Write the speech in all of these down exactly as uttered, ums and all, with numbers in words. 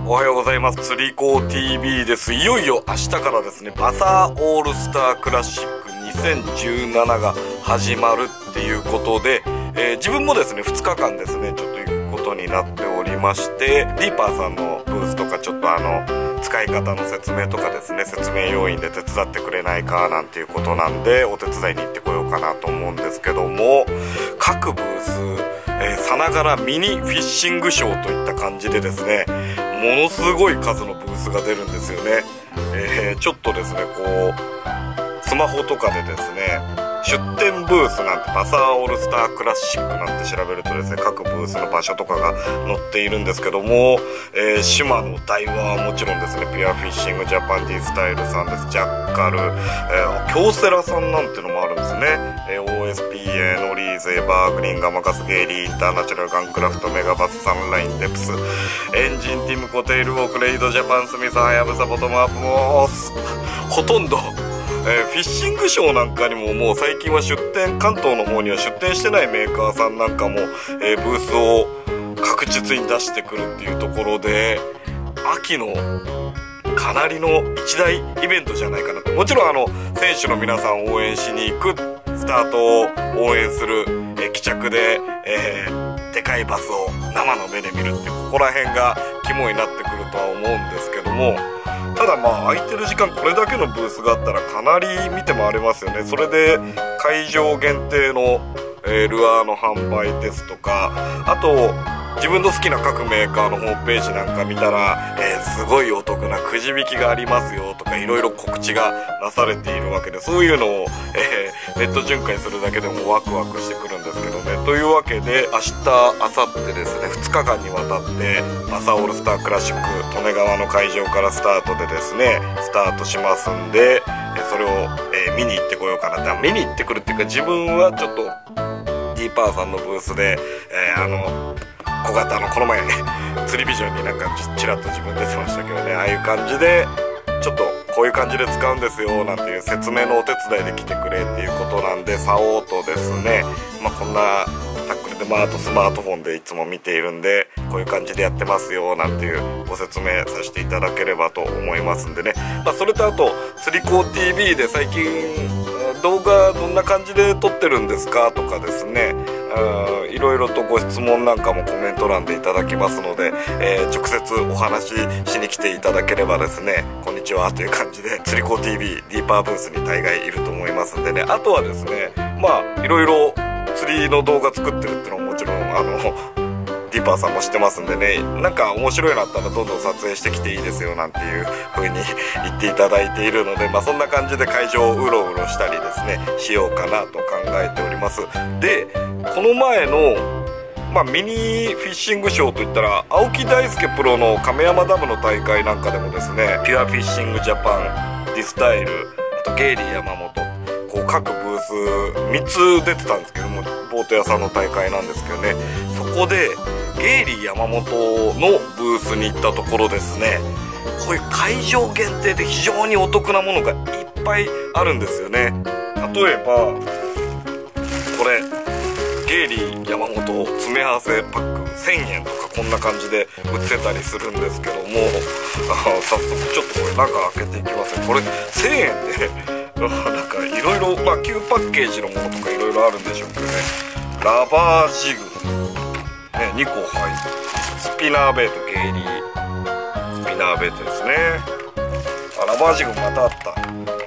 おはようございます。釣り子 ティービー です。いよいよ明日からですね、バサーオールスタークラシックにせんじゅうななが始まるっていうことで、えー、自分もですねふつかかんですねちょっと行くことになっておりまして、ディーパーさんのブースとかちょっとあの使い方の説明とかですね、説明要員で手伝ってくれないかなんていうことなんで、お手伝いに行ってこようかなと思うんですけども、各ブース、えー、さながらミニフィッシングショーといった感じでですね、ものすごい数のブースが出るんですよね。えー、ちょっとですねこうスマホとかでですね、出店ブースなんてバサーオールスタークラシックなんて調べるとですね、各ブースの場所とかが載っているんですけども、えー、島の台湾はもちろんですね、ピュアフィッシングジャパン D スタイルさんです、ジャッカル、えー、京セラさんなんてのもあるんですね、えー、オーエスピーエー、ノリーズ、エバーグリーン、ガマカス、ゲイリー、インターナチュラル、ガンクラフト、メガバス、サンライン、デプス、エンジン、ティムコ、テイルウォーク、レイドジャパン、スミス、ハヤブサ、ボトムアップ、もうほとんどえー、フィッシングショーなんかにももう最近は出店、関東の方には出店してないメーカーさんなんかも、えー、ブースを確実に出してくるっていうところで、秋のかなりの一大イベントじゃないかなと。もちろんあの選手の皆さんを応援しに行く、スタートを応援する、えー、帰着で、えー、でかいバスを生の目で見るっていう、ここら辺が肝になってくるとは思うんですけども、ただまあ空いてる時間これだけのブースがあったらかなり見て回れますよね。それで会場限定の、えー、ルアーの販売ですとか、あと自分の好きな各メーカーのホームページなんか見たら、えー、すごいお得なくじ引きがありますよとかいろいろ告知がなされているわけで、そういうのを、えー、ネット巡回するだけでもワクワクしてくるんですけどね。というわけで明日明後日ですねふつかかんにわたってバサーオールスタークラシック利根川の会場からスタートでですねスタートしますんで、それを、えー、見に行ってこようかなって。見に行ってくるっていうか、自分はちょっとディーパーさんのブースで、えー、あの小型のこの前釣りビジョンになんかちらっと自分出てましたけどね、ああいう感じでちょっとこういう感じで使うんですよなんていう説明のお手伝いで来てくれっていうことなんで、さおうとですね、まあ、こんなタックルで、まあ、あとスマートフォンでいつも見ているんで、こういう感じでやってますよなんていうご説明させていただければと思いますんでね。まあ、それとあと釣り子 ティービー で最近動画どんな感じで撮ってるんですかとかですね、いろいろとご質問なんかもコメント欄でいただきますので、えー、直接お話ししに来ていただければですね、こんにちはという感じで釣り子 ティービー ディーパーブースに大概いると思いますんでね。あとはですね、まあいろいろ釣りの動画作ってるっていうのももちろんあのディーパーさんも知ってますんでね、なんか面白いのあったらどんどん撮影してきていいですよなんていう風に言っていただいているので、まあそんな感じで会場をうろうろしたりですねしようかなと考えております。でこの前の、まあ、ミニフィッシングショーといったら青木大輔プロの亀山ダムの大会なんかでもですね、ピュアフィッシングジャパン、ディスタイル、あとゲイリー山本、こう各ブースみっつ出てたんですけども、ボート屋さんの大会なんですけどね、そこでゲイリー山本のブースに行ったところですね、こういう会場限定で非常にお得なものがいっぱいあるんですよね。例えばこれゲイリー山本詰め合わせパックせんえんとかこんな感じで売ってたりするんですけども、早速ちょっとこれ中開けていきますね。これせんえんでなんかいろいろ、まあ旧パッケージのものとかいろいろあるんでしょうけどね、ラバージグ、ね、にこ入ってスピナーベイト、ゲイリースピナーベイトですね。あ、ラバージグまたあった、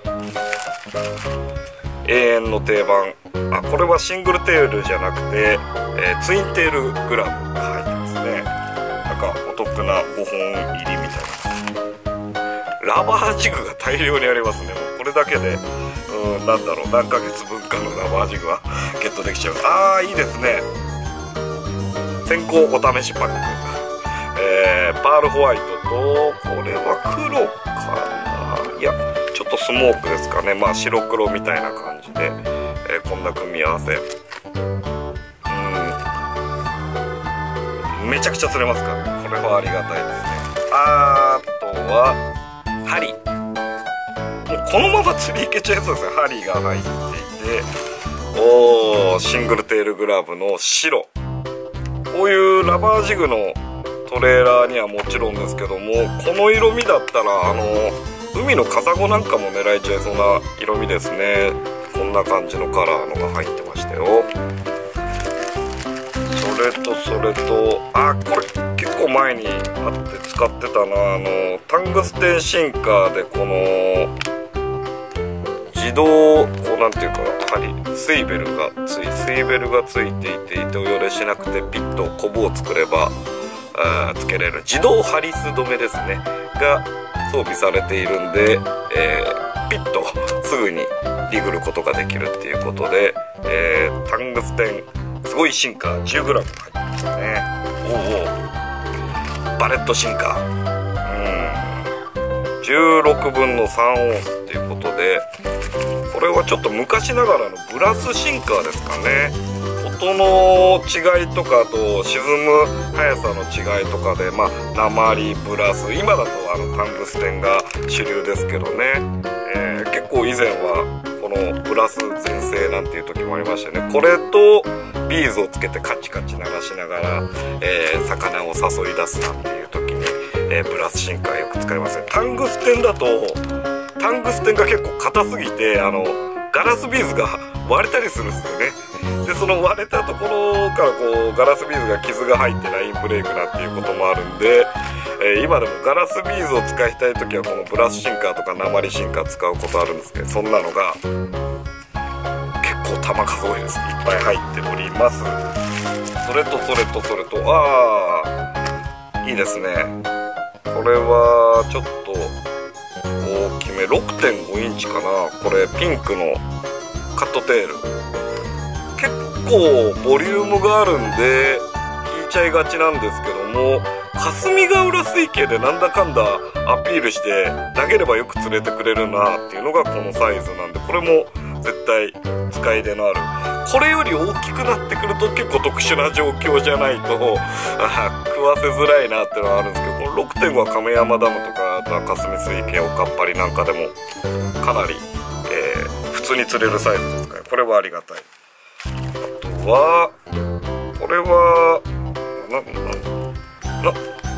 永遠の定番。あ、これはシングルテールじゃなくて、えー、ツインテールグラブが入ってますね。なんかお得なごほん入りみたいな。ラバージグが大量にありますね。もうこれだけでうんなんだろう、何ヶ月分かのラバージグはゲットできちゃう。あーいいですね。先行お試しパック、えー、パールホワイトと、これは黒かな、いやちょっとスモークですかね。まあ白黒みたいな感じで、えー、こんな組み合わせ、うんめちゃくちゃ釣れますから、これはありがたいですね。あとは針、もうこのまま釣りいけちゃいそうですね。針が入っていて、おーシングルテールグラブの白、こういうラバージグのトレーラーにはもちろんですけども、この色味だったらあの海のカサゴなんかも狙えちゃいそうな色味ですね。こんな感じのカラーのが入ってましたよ。それとそれとあ、これ結構前にあって使ってたな、あのタングステンシンカーでこの自動こうなんていうか針スイベルがついスイベルがついていて糸よれしなくてピッとコブを作ればあつけれる自動ハリス止めですねが装備されているんで、えー、ピッとすぐにリグることができるっていうことで、えー、タングステンすごいシンカー じゅうグラム 入ってますね。おうおうバレットシンカー、うん、じゅうろくぶんのさんオンスっていうことで、これはちょっと昔ながらのブラスシンカーですかね。音の違いとか、あと沈む速さの違いとかで、まあ鉛ブラス、今だとあのタングステンが主流ですけどね、えー、結構以前はこのブラス全盛なんていう時もありましたね。これとビーズをつけてカチカチ鳴らしながら、えー、魚を誘い出すなんていう時に、えー、ブラスシンカーよく使いますね。タングステンだとタングステンが結構硬すぎてあのガラスビーズが割れたりするんですよね。でその割れたところからこうガラスビーズが傷が入ってラインブレイクなんていうこともあるんで、えー、今でもガラスビーズを使いたい時はこのブラスシンカーとか鉛シンカー使うことあるんですけど、そんなのが結構玉数多いです。いっぱい入っております。それとそれとそれとああいいですね。これはちょっと大きめ ろくてんごインチかな。これピンクのカットテール、結構ボリュームがあるんで引いちゃいがちなんですけども、霞ヶ浦水系でなんだかんだアピールして投げればよく釣れてくれるなっていうのがこのサイズなんで、これも絶対使い出のある。これより大きくなってくると結構特殊な状況じゃないとあ食わせづらいなっていうのはあるんですけど、この ろくてんご は亀山ダムとかあとは霞水系おかっぱりなんかでもかなり、えー、普通に釣れるサイズですから、これはありがたい。あとはこれはなな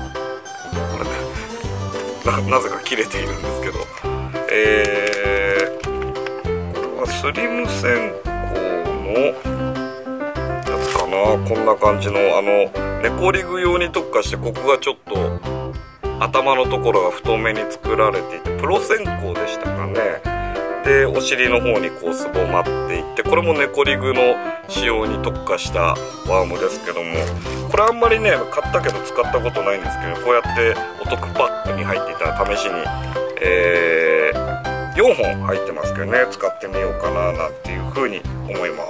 な な, なぜか切れているんですけど、えー、これはスリム線香のやつかな。こんな感じのあのネコリグ用に特化して、ここがちょっと頭のところが太めに作られていてプロ線香でしたかね。でお尻の方にこうすぼまっていって、これもネコリグの仕様に特化したワームですけども、これあんまりね買ったけど使ったことないんですけど、こうやってお得パックに入っていたら試しに、えー、よんほん入ってますけどね、使ってみようかななんていう風に思います。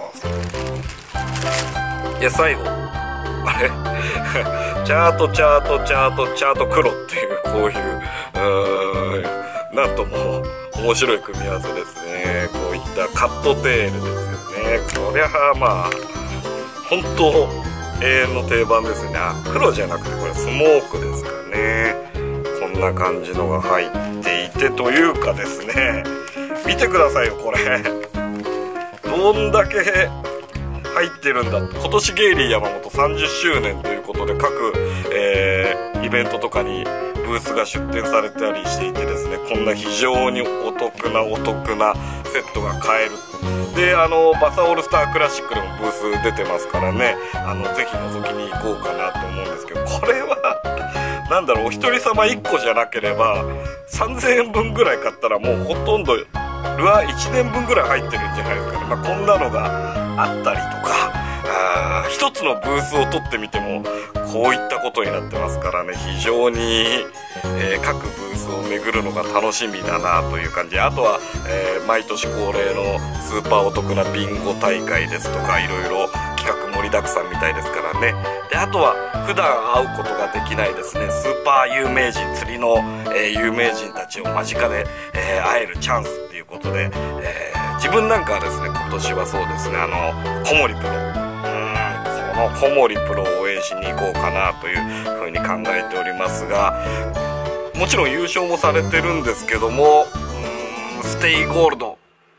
で最後あれチャートチャートチャートチャート黒っていうこういううーんなんとも面白い組み合わせですね。こういったカットテールですよね。こりゃまあ本当永遠の定番ですね。あ、黒じゃなくてこれスモークですかね。こんな感じのが入っていて、というかですね、見てくださいよこれどんだけ入ってるんだ。今年ゲイリー山本さんじゅっしゅうねんということで各、えー、イベントとかにブースが出展されたりしていてですね、こんな非常にお得なお得なセットが買える。であのバサオールスタークラシックでもブース出てますからね、あのぜひ覗きに行こうかなと思うんですけど、これはなんだろう、お一人様いっこじゃなければさんぜんえんぶんぐらい買ったらもうほとんどルアーいちねんぶんぐらい入ってるんじゃないですかね。まあ、こんなのがあったりとか、あ一つのブースを取ってみてもこういったことになってますからね、非常に、えー、各ブースを巡るのが楽しみだなという感じ。あとは、えー、毎年恒例のスーパーお得なビンゴ大会ですとかいろいろ企画盛りだくさんみたいですからね。であとは普段会うことができないですねスーパー有名人、釣りの、えー、有名人たちを間近で、えー、会えるチャンスっていうことで、えー、自分なんかはですね今年はそうですね、あの小森プロ、この小森プロを応援しに行こうかなというふうに考えておりますが、もちろん優勝もされてるんですけども、うーんステイゴールド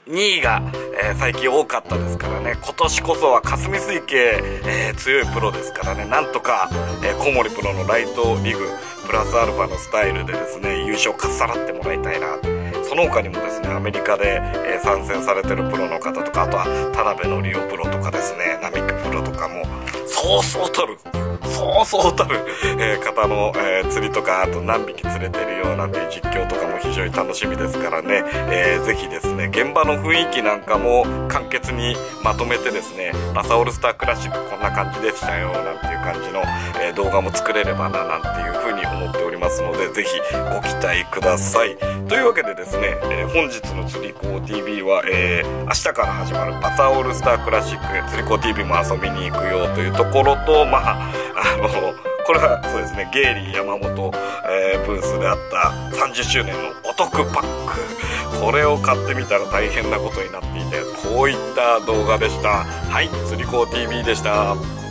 にいが、えー、最近多かったですからね、今年こそは霞水系、えー、強いプロですからね、なんとか、えー、小森プロのライトリグプラスアルファのスタイルでですね、優勝かっさらってもらいたいな。その他にもですね、アメリカで、えー、参戦されてるプロの方とか、あとは田辺のりおプロとかですね、並木プロとかもそうそうたるそうそうたる、えー、方の、えー、釣りとか、あと何匹釣れてるようなんていう実況とかも非常に楽しみですからね、えー、ぜひですね、現場の雰囲気なんかも簡潔にまとめてですね、バサオールスタークラシックこんな感じでしたよなんていう感じの、えー、動画も作れればななんていうふうに思っておりますので、ぜひご期待ください。というわけでですね、えー、本日の釣り子 ティービー は、えー、明日から始まるバサオールスタークラシック釣り子 ティービー も遊びに行くよというところと、まああのこれはそうですね、ゲイリー山本、えー、ブースであったさんじゅっしゅうねんのお得パック、これを買ってみたら大変なことになっていて、こういった動画でした。はい、釣り子 ティービー でした。